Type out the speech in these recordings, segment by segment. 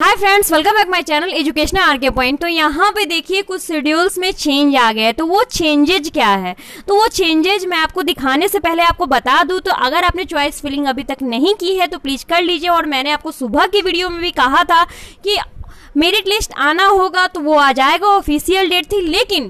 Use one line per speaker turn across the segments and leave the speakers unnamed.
Hi friends, welcome back my channel educational RK point. तो यहाँ पे देखिए कुछ शेड्यूल्स में चेंज आ गया है। तो वो चेंजेज क्या है, तो वो चेंजेज मैं आपको दिखाने से पहले आपको बता दूं, तो अगर आपने चॉइस फिलिंग अभी तक नहीं की है तो प्लीज कर लीजिए। और मैंने आपको सुबह की वीडियो में भी कहा था कि मेरिट लिस्ट आना होगा तो वो आ जाएगा, ऑफिशियल डेट थी। लेकिन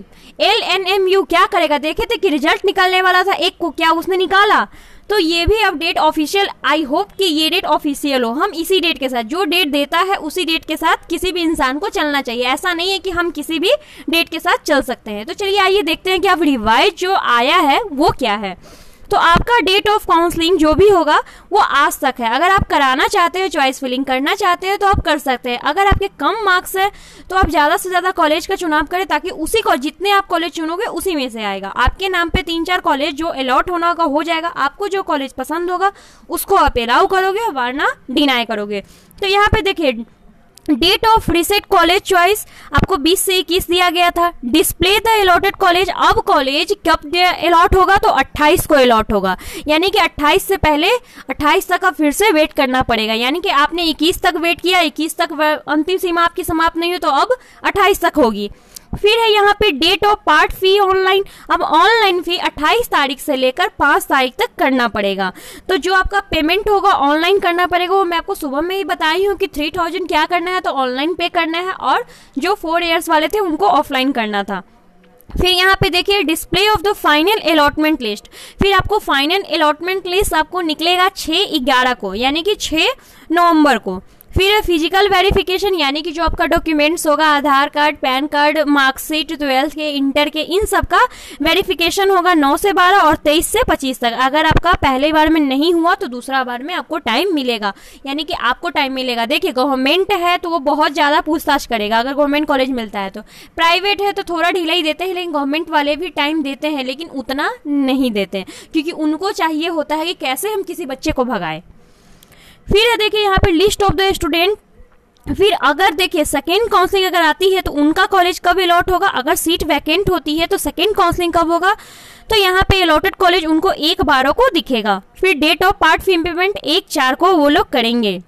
LNMU क्या करेगा, देखे थे कि रिजल्ट निकलने वाला था एक को, क्या उसने निकाला? तो ये भी अब डेट ऑफिशियल, आई होप कि ये डेट ऑफिशियल हो। हम इसी डेट के साथ, जो डेट देता है उसी डेट के साथ किसी भी इंसान को चलना चाहिए। ऐसा नहीं है कि हम किसी भी डेट के साथ चल सकते हैं। तो चलिए आइए देखते हैं कि अब रिवाइज जो आया है वो क्या है। तो आपका डेट ऑफ काउंसलिंग जो भी होगा वो आज तक है। अगर आप कराना चाहते हैं, चॉइस फिलिंग करना चाहते हैं तो आप कर सकते हैं। अगर आपके कम मार्क्स है तो आप ज़्यादा से ज़्यादा कॉलेज का चुनाव करें, ताकि उसी को जितने आप कॉलेज चुनोगे उसी में से आएगा। आपके नाम पे 3-4 कॉलेज जो अलॉट होना होगा हो जाएगा। आपको जो कॉलेज पसंद होगा उसको आप अलाउ करोगे, वरना डिनाई करोगे। तो यहाँ पे देखिए date of reset college choice आपको 20 से 21 दिया गया था। डिस्प्ले द अलॉटेड कॉलेज, अब कॉलेज कब अलॉट होगा तो 28 को अलॉट होगा, यानी कि 28 से पहले 28 तक अब फिर से वेट करना पड़ेगा। यानी कि आपने 21 तक वेट किया, 21 तक अंतिम सीमा आपकी समाप्त नहीं हुई, तो अब 28 तक होगी। फिर है यहाँ पे date of part fee online. अब ऑनलाइन फी 28 तारीख से लेकर 5 तारीख तक करना पड़ेगा। तो जो आपका पेमेंट होगा ऑनलाइन करना पड़ेगा, वो मैं आपको सुबह में ही बताई हूँ कि 3000 क्या करना है, तो ऑनलाइन पे करना है, और जो 4 ईयर्स वाले थे उनको ऑफलाइन करना था। फिर यहाँ पे देखिए display of the final allotment list. फिर आपको फाइनल अलॉटमेंट लिस्ट आपको निकलेगा 6/11 को, यानी कि 6 नवंबर को। फिर फिजिकल वेरिफिकेशन, यानी कि जो आपका डॉक्यूमेंट्स होगा, Aadhaar card, PAN card, marksheet, 12th के, इंटर के, इन सब का वेरिफिकेशन होगा 9 से 12 और 23 से 25 तक। अगर आपका पहले बार में नहीं हुआ तो दूसरा बार में आपको टाइम मिलेगा, यानी कि आपको टाइम मिलेगा। देखिए गवर्नमेंट है तो वो बहुत ज़्यादा पूछताछ करेगा, अगर गवर्नमेंट कॉलेज मिलता है तो। प्राइवेट है तो थोड़ा ढीला ही देते हैं, लेकिन गवर्नमेंट वाले भी टाइम देते हैं, लेकिन उतना नहीं देते, क्योंकि उनको चाहिए होता है कि कैसे हम किसी बच्चे को भगाएं। फिर देखिए यहाँ पे लिस्ट ऑफ द स्टूडेंट। फिर अगर देखिए सेकेंड काउंसलिंग अगर आती है तो उनका कॉलेज कब अलॉट होगा, अगर सीट वैकेंट होती है तो सेकेंड काउंसलिंग कब होगा, तो यहाँ पे अलॉटेड कॉलेज उनको 1/12 को दिखेगा। फिर date of part fee payment 1/4 को वो लोग करेंगे।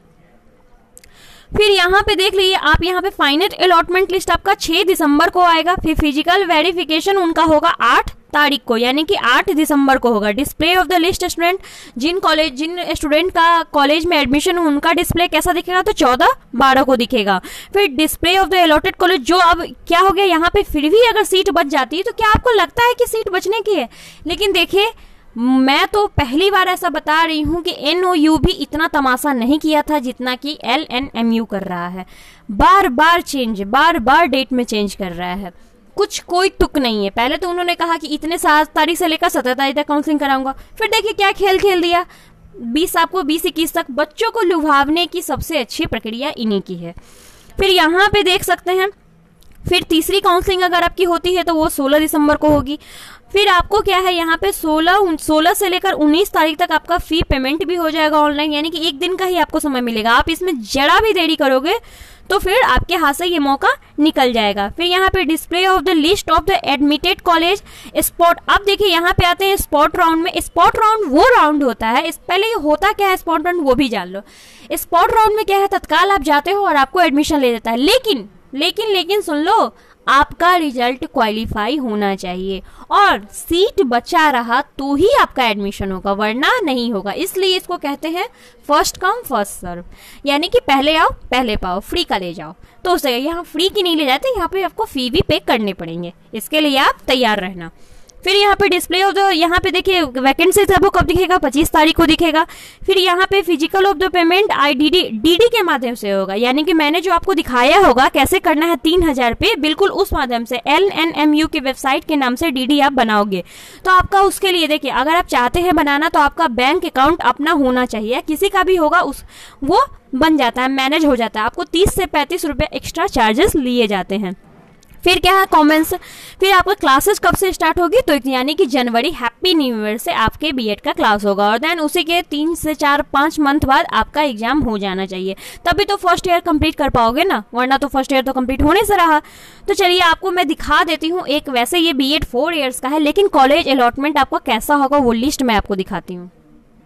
फिर यहाँ पे देख लीजिए आप, यहाँ पे फाइनल अलॉटमेंट लिस्ट आपका 6 दिसंबर को आएगा। फिर फिजिकल वेरिफिकेशन उनका होगा 8 तारीख को, यानी कि 8 दिसंबर को होगा। Display of the list student, जिन स्टूडेंट का कॉलेज में एडमिशन हो उनका डिस्प्ले कैसा दिखेगा, तो 14/12 को दिखेगा। फिर display of the allotted college, जो अब क्या हो गया यहाँ पे, फिर भी अगर सीट बच जाती है तो क्या आपको लगता है कि सीट बचने की है? लेकिन देखिए मैं तो पहली बार ऐसा बता रही हूँ कि NOU भी इतना तमाशा नहीं किया था जितना कि LNMU कर रहा है। बार बार चेंज, बार बार डेट में चेंज कर रहा है, कुछ कोई तुक नहीं है। पहले तो उन्होंने कहा कि इतने 7 तारीख से लेकर 17 तारीख तक काउंसलिंग कराऊंगा, फिर देखिए क्या खेल खेल दिया, 20-21 तक। बच्चों को लुभावने की सबसे अच्छी प्रक्रिया इन्हीं की है। फिर यहाँ पे देख सकते हैं, फिर तीसरी काउंसलिंग अगर आपकी होती है तो वो 16 दिसंबर को होगी। फिर आपको क्या है यहाँ पे 16 से लेकर 19 तारीख तक आपका फी पेमेंट भी हो जाएगा ऑनलाइन, यानी कि 1 दिन का ही आपको समय मिलेगा। आप इसमें जरा भी देरी करोगे तो फिर आपके हाथ से ये मौका निकल जाएगा। फिर यहाँ पे display of the list of the admitted college spot. अब देखिए यहाँ पे आते हैं स्पॉट राउंड में। स्पॉट राउंड वो राउंड होता है, इस पहले ये होता क्या है स्पॉट राउंड वो भी जान लो। स्पॉट राउंड में क्या है, तत्काल आप जाते हो और आपको एडमिशन ले देता है, लेकिन सुन लो, आपका रिजल्ट क्वालिफाई होना चाहिए और सीट बचा रहा तो ही आपका एडमिशन होगा, वरना नहीं होगा। इसलिए इसको कहते हैं फर्स्ट कम फर्स्ट सर्व, यानी कि पहले आओ पहले पाओ, फ्री का ले जाओ। तो उसे यहाँ फ्री की नहीं ले जाते, यहाँ पे आपको फी भी पे करने पड़ेंगे, इसके लिए आप तैयार रहना। फिर यहाँ पे डिस्प्ले ऑफ द, यहाँ पे देखिए वैकेंसी था वो कब दिखेगा, 25 तारीख को दिखेगा। फिर यहाँ पे physical of the payment DD के माध्यम से होगा, यानी कि मैंने जो आपको दिखाया होगा कैसे करना है 3000 पे, बिल्कुल उस माध्यम से LNMU की वेबसाइट के नाम से DD आप बनाओगे। तो आपका उसके लिए देखिए, अगर आप चाहते हैं बनाना तो आपका बैंक अकाउंट अपना होना चाहिए, किसी का भी होगा वो बन जाता है, मैनेज हो जाता है। आपको 30 से 35 रुपये एक्स्ट्रा चार्जेस लिए जाते हैं। फिर क्या है कॉमेंट्स। फिर आपका क्लासेस कब से स्टार्ट होगी, तो यानी कि जनवरी, हैप्पी न्यू ईयर से आपके बीएड का क्लास होगा, और देन उसी के 3 से 4-5 मंथ बाद आपका एग्जाम हो जाना चाहिए, तभी तो फर्स्ट ईयर कंप्लीट कर पाओगे ना, वरना तो फर्स्ट ईयर तो कंप्लीट होने से रहा। तो चलिए आपको मैं दिखा देती हूँ एक, वैसे ये बीएड 4 ईयर्स का है, लेकिन कॉलेज अलॉटमेंट आपका कैसा होगा वो लिस्ट मैं आपको दिखाती हूँ।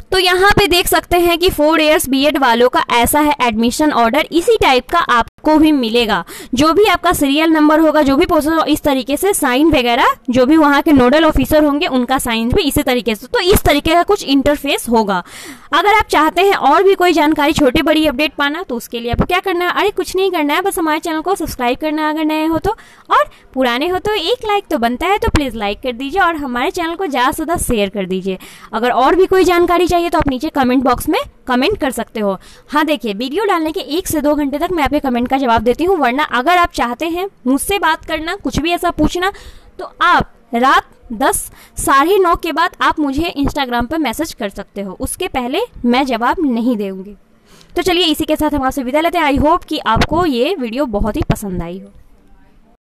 तो यहाँ पे देख सकते हैं कि 4 इयर्स बीएड वालों का ऐसा है एडमिशन ऑर्डर, इसी टाइप का आपको भी मिलेगा। जो भी आपका सीरियल नंबर होगा, जो भी प्रोसेस, इस तरीके से साइन वगैरह, जो भी वहाँ के नोडल ऑफिसर होंगे उनका साइन भी इसी तरीके से, तो इस तरीके का कुछ इंटरफेस होगा। अगर आप चाहते हैं और भी कोई जानकारी, छोटी बड़ी अपडेट पाना, तो उसके लिए आपको क्या करना है, अरे कुछ नहीं करना है, बस हमारे चैनल को सब्सक्राइब करना है अगर नए हो तो, और पुराने हो तो एक लाइक तो बनता है, तो प्लीज लाइक कर दीजिए और हमारे चैनल को ज्यादा से ज्यादा शेयर कर दीजिए। अगर और भी कोई जानकारी चाहिए तो आप नीचे कमेंट बॉक्स में कमेंट कर सकते हो। हाँ देखिए, वीडियो डालने के 1 से 2 घंटे तक मैं आपके कमेंट का जवाब देती हूँ, वरना अगर आप चाहते हैं मुझसे बात करना, कुछ भी ऐसा पूछना, तो आप रात 10 साढ़े 9 के बाद आप मुझे इंस्टाग्राम पर मैसेज कर सकते हो, उसके पहले मैं जवाब नहीं दूंगी। तो चलिए इसी के साथ हम आपसे विदा लेते हैं। आई होप कि आपको ये वीडियो बहुत ही पसंद आई हो।